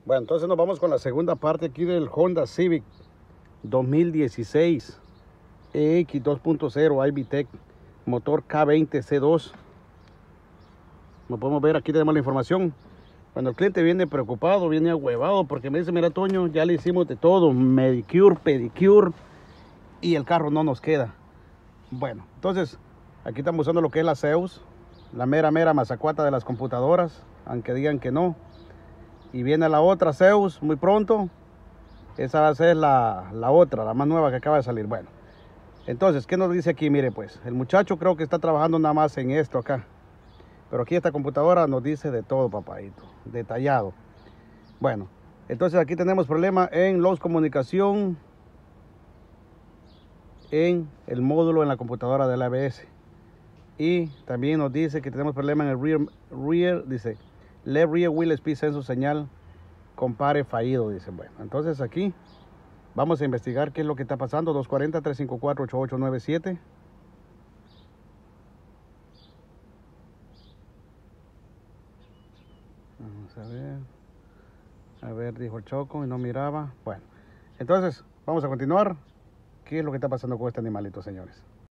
Bueno, entonces nos vamos con la segunda parte aquí del Honda Civic 2016 EX 2.0 iVTEC, motor K20 C2. Como podemos ver, aquí tenemos la información. Cuando el cliente viene preocupado, viene ahuevado, porque me dice: mira, Toño, ya le hicimos de todo, medicure, pedicure, y el carro no nos queda. Bueno, entonces aquí estamos usando lo que es la Zeus, la mera mazacuata de las computadoras, aunque digan que no. Y viene la otra Zeus muy pronto. Esa va a ser la otra, la más nueva que acaba de salir. Bueno, entonces, ¿qué nos dice aquí? Mire, pues, el muchacho creo que está trabajando nada más en esto acá. Pero aquí esta computadora nos dice de todo, papadito, detallado. Bueno, entonces aquí tenemos problema en los comunicación, en el módulo en la computadora del ABS. Y también nos dice que tenemos problema en el rear dice, left rear wheel speed sensor señal compare fallido, dice. Bueno, entonces aquí vamos a investigar qué es lo que está pasando. 240-354-8897. Vamos a ver, dijo el Choco y no miraba. Bueno, entonces vamos a continuar. ¿Qué es lo que está pasando con este animalito, señores?